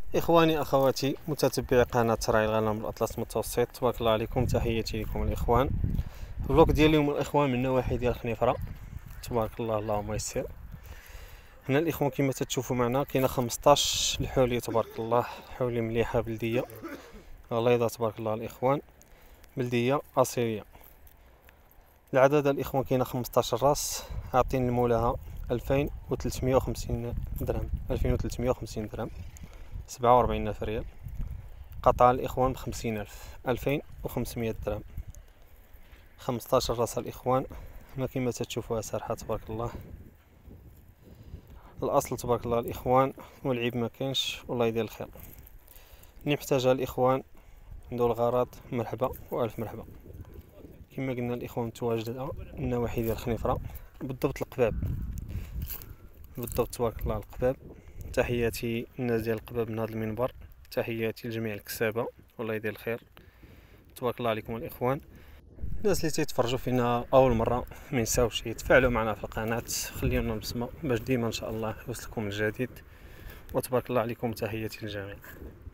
إخواني أخواتي متتبعي قناة راعي الغنم الأطلس المتوسط، تبارك الله عليكم، تحياتي لكم الإخوان. الفلوق ديال اليوم الإخوان من نواحي ديال خنيفرة، تبارك الله اللهم يسر. هنا الإخوان كما تتشوفوا معنا كاينه 15 الحوليه تبارك الله، حوليه مليحه بلديه غليظه تبارك الله الإخوان، بلديه أصيليه. العدد الإخوان كاينه 15 راس، عاطين المولاها 2350 درهم، 2350 درهم، 47,000 ريال. قطع الإخوان ب50,000، 2500 درهم، 15 راس الإخوان. هنا كما تشوفوها سارحة تبارك الله، الأصل تبارك الله الإخوان، والعيب ما كانش، والله يدير الخير. اللي محتاجها الإخوان عنده الغرض مرحبا وألف مرحبا. كما قلنا الإخوان متواجدة من نواحي ديال خنيفرة، بالضبط القباب، بالضبط تبارك الله القباب. تحياتي الناس ديال القباب من هذا المنبر، تحياتي لجميع الكسابة، والله يدير الخير، تبارك الله عليكم الإخوان. الناس اللي تيتفرجوا فينا اول مره ما ينساوش يتفاعلوا معنا في القناه، خليونا بصمه باش ديما ان شاء الله يوصلكم الجديد، وتبارك الله عليكم، تحياتي للجميع.